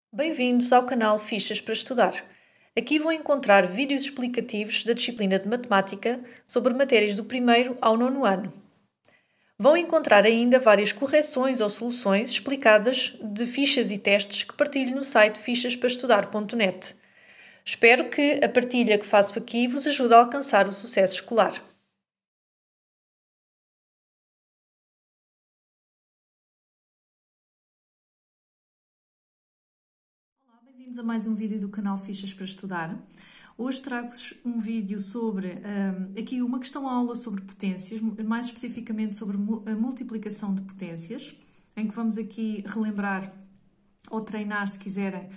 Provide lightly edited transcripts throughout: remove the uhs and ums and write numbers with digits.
Bem-vindos ao canal Fichas para Estudar. Aqui vão encontrar vídeos explicativos da disciplina de Matemática sobre matérias do primeiro ao nono ano. Vão encontrar ainda várias correções ou soluções explicadas de fichas e testes que partilho no site fichasparaestudar.net. Espero que a partilha que faço aqui vos ajude a alcançar o sucesso escolar. Olá, bem-vindos a mais um vídeo do canal Fichas para Estudar. Hoje trago-vos um vídeo sobre, aqui uma questão-aula sobre potências, mais especificamente sobre a multiplicação de potências, em que vamos aqui relembrar ou treinar, se quiserem,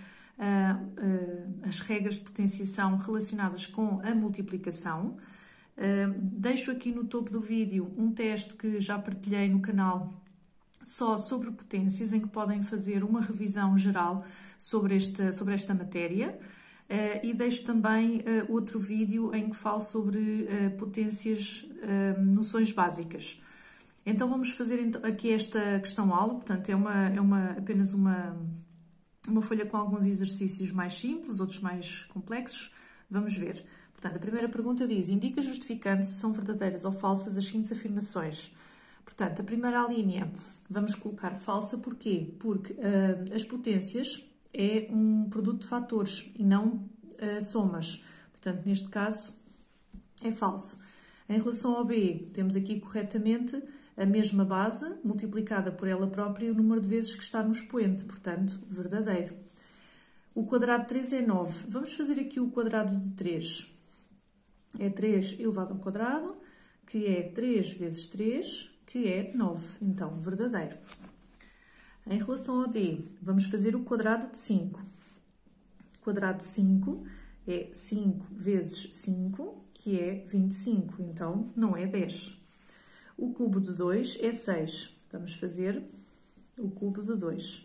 as regras de potenciação relacionadas com a multiplicação. Deixo aqui no topo do vídeo um teste que já partilhei no canal só sobre potências, em que podem fazer uma revisão geral sobre esta matéria. E deixo também outro vídeo em que falo sobre potências, noções básicas. Então vamos fazer aqui esta questão-aula, portanto é apenas uma folha com alguns exercícios mais simples, outros mais complexos. Vamos ver. Portanto, a primeira pergunta diz: indica justificando se são verdadeiras ou falsas as seguintes afirmações. Portanto, a primeira linha vamos colocar falsa, porquê? Porque as potências é um produto de fatores e não somas. Portanto, neste caso é falso. Em relação ao B, temos aqui corretamente a mesma base multiplicada por ela própria e o número de vezes que está no expoente, portanto, verdadeiro. O quadrado de 3 é 9. Vamos fazer aqui o quadrado de 3. É 3 elevado ao quadrado, que é 3 vezes 3, que é 9. Então, verdadeiro. Em relação ao D, vamos fazer o quadrado de 5. O quadrado de 5 é 5 vezes 5, que é 25. Então, não é 10. O cubo de 2 é 6. Vamos fazer o cubo de 2.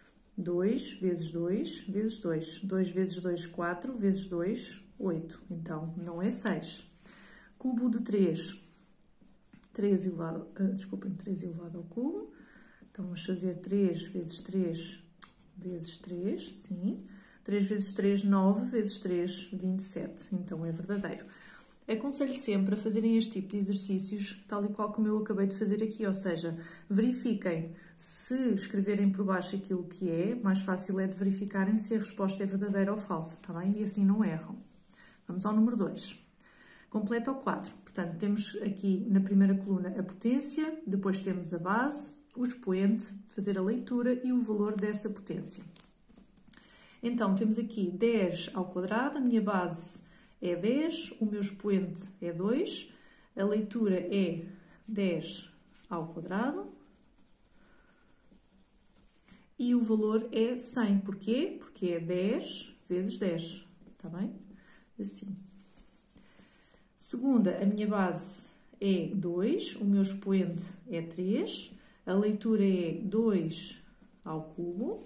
2 vezes 2 vezes 2. 2 vezes 2, 4. Vezes 2, 8. Então, não é 6. Cubo de 3. 3 elevado ao cubo. Então, vamos fazer 3 vezes 3 vezes 3, sim. 3 vezes 3, 9, vezes 3, 27. Então, é verdadeiro. Aconselho sempre a fazerem este tipo de exercícios, tal e qual como eu acabei de fazer aqui, ou seja, verifiquem se escreverem por baixo aquilo que é, mais fácil é de verificarem se a resposta é verdadeira ou falsa, está bem? E assim não erram. Vamos ao número 2. Completa o quadro. Portanto, temos aqui na primeira coluna a potência, depois temos a base, o expoente, fazer a leitura e o valor dessa potência. Então, temos aqui 10 ao quadrado, a minha base é 10, o meu expoente é 2, a leitura é 10 ao quadrado e o valor é 100. Porquê? Porque é 10 vezes 10, está bem? Assim. Segunda, a minha base é 2, o meu expoente é 3, a leitura é 2 ao cubo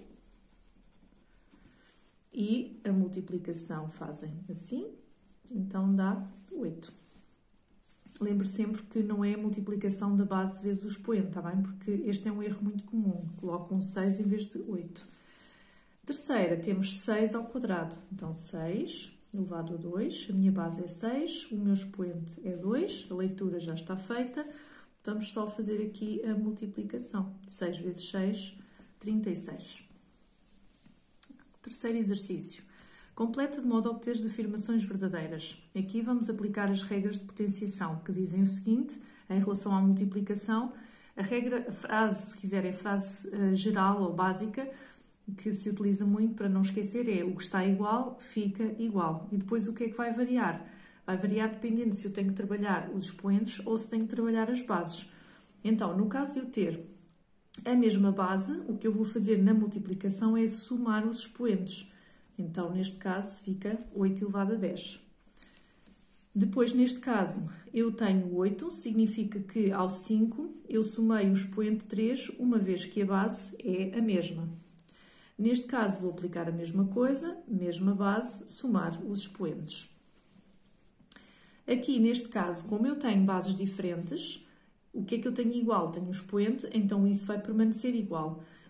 e a multiplicação fazem assim, então dá 8. Lembro sempre que não é a multiplicação da base vezes o expoente, está bem? Porque este é um erro muito comum, colocam 6 em vez de 8. Terceira, temos 6 ao quadrado, então 6 elevado a 2, a minha base é 6, o meu expoente é 2, a leitura já está feita, vamos só fazer aqui a multiplicação. 6 vezes 6, 36. Terceiro exercício. Completa de modo a obter as afirmações verdadeiras. Aqui vamos aplicar as regras de potenciação, que dizem o seguinte, em relação à multiplicação, a frase, se quiserem, frase geral ou básica, que se utiliza muito para não esquecer é: o que está igual, fica igual. E depois o que é que vai variar? Vai variar dependendo se eu tenho que trabalhar os expoentes ou se tenho que trabalhar as bases. Então, no caso de eu ter a mesma base, o que eu vou fazer na multiplicação é somar os expoentes. Então, neste caso, fica 8 elevado a 10. Depois, neste caso, eu tenho 8, significa que ao 5 eu somei o expoente 3, uma vez que a base é a mesma. Neste caso, vou aplicar a mesma coisa, mesma base, somar os expoentes. Aqui, neste caso, como eu tenho bases diferentes, o que é que eu tenho igual? Tenho um expoente, então isso vai permanecer igual.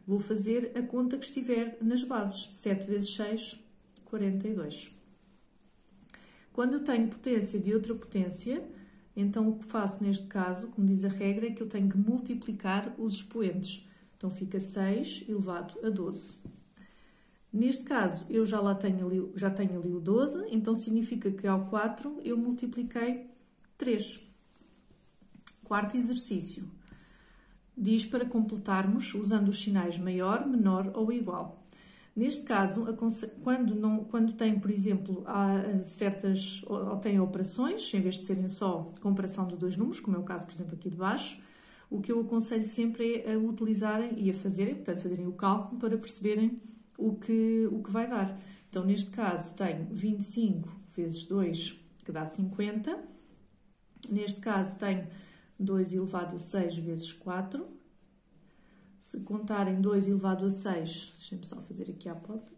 vou fazer a conta que estiver nas bases. 7 vezes 6, 42. Quando eu tenho potência de outra potência, então o que faço neste caso, como diz a regra, é que eu tenho que multiplicar os expoentes. Então fica 6 elevado a 12. Neste caso, eu já tenho ali o 12, então significa que ao 4 eu multipliquei 3. Quarto exercício. Diz para completarmos usando os sinais maior, menor ou igual. Neste caso, quando tem, por exemplo, ou tem operações, em vez de serem só comparação de dois números, como é o caso, por exemplo, aqui de baixo, o que eu aconselho sempre é a utilizarem e a fazerem, portanto, fazerem o cálculo para perceberem o que vai dar. Então, neste caso, tenho 25 vezes 2, que dá 50. Neste caso, tenho 2 elevado a 6 vezes 4. Se contarem 2 elevado a 6, deixem-me só fazer aqui a porta.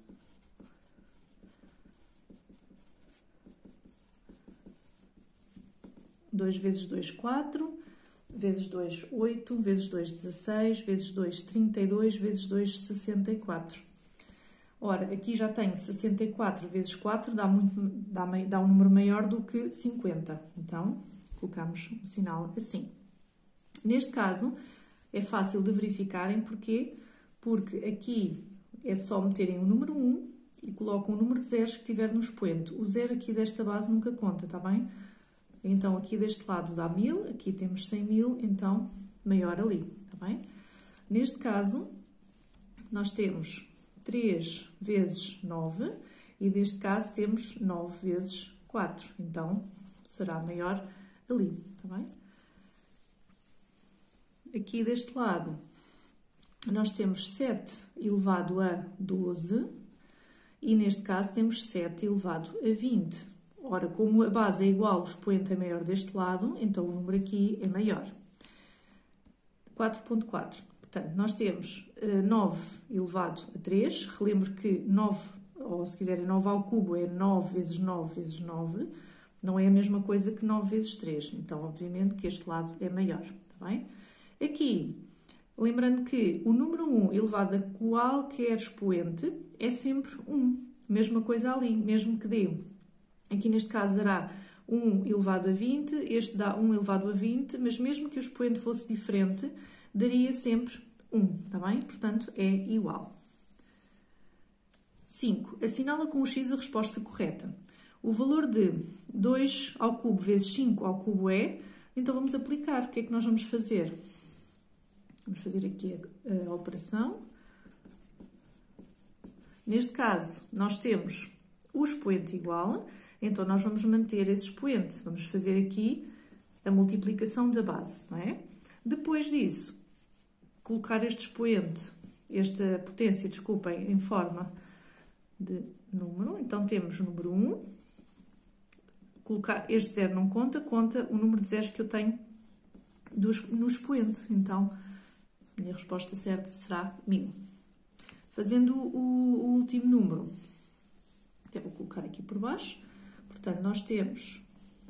Dois vezes 2, 4. Vezes 2, 8. Vezes 2, 16. Vezes 2, 32. Vezes 2, 64. Ora, aqui já tenho 64 vezes 4, dá um número maior do que 50. Então, colocamos um sinal assim. Neste caso, é fácil de verificarem, porquê? Porque aqui é só meterem o número 1 e colocam o número de zeros que tiver no expoente. O zero aqui desta base nunca conta, está bem? Então, aqui deste lado dá 1000, aqui temos 100.000, então maior ali, está bem? Neste caso, nós temos 3 vezes 9 e neste caso temos 9 vezes 4, então será maior ali, está bem? Aqui deste lado, nós temos 7 elevado a 12 e neste caso temos 7 elevado a 20. Ora, como a base é igual, o expoente é maior deste lado, então o número aqui é maior. 4.4. Portanto, nós temos 9 elevado a 3. Relembro que 9, ou se quiserem 9 ao cubo, é 9 vezes 9 vezes 9. Não é a mesma coisa que 9 vezes 3. Então, obviamente, que este lado é maior. Está bem? Aqui, lembrando que o número 1 elevado a qualquer expoente é sempre 1. Mesma coisa ali, mesmo que dê. Aqui neste caso dará 1 elevado a 20, este dá 1 elevado a 20, mas mesmo que o expoente fosse diferente, daria sempre 1, está bem? Portanto, é igual. 5. Assinala com o X a resposta correta. O valor de 2 ao cubo vezes 5 ao cubo é, então vamos aplicar. O que é que nós vamos fazer? Vamos fazer aqui a operação. Neste caso, nós temos o expoente igual, então nós vamos manter esse expoente. Vamos fazer aqui a multiplicação da base, não é? Depois disso, colocar este expoente, esta potência, desculpem, em forma de número. Então temos o número 1. Colocar este zero não conta, conta o número de zeros que eu tenho no expoente. Então, a minha resposta certa será 1000. Fazendo o último número, eu vou colocar aqui por baixo. Portanto, nós temos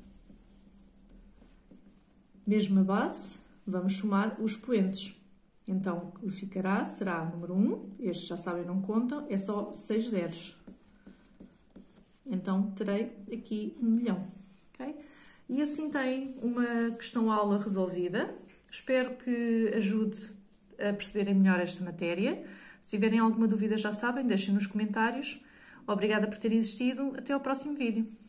mesma base, vamos somar os expoentes. Então, o que ficará será o número 1, estes já sabem, não contam, é só 6 zeros. Então, terei aqui 1.000.000. Okay? E assim tem uma questão-aula resolvida. Espero que ajude a perceberem melhor esta matéria. Se tiverem alguma dúvida, já sabem, deixem nos comentários. Obrigada por terem assistido. Até ao próximo vídeo.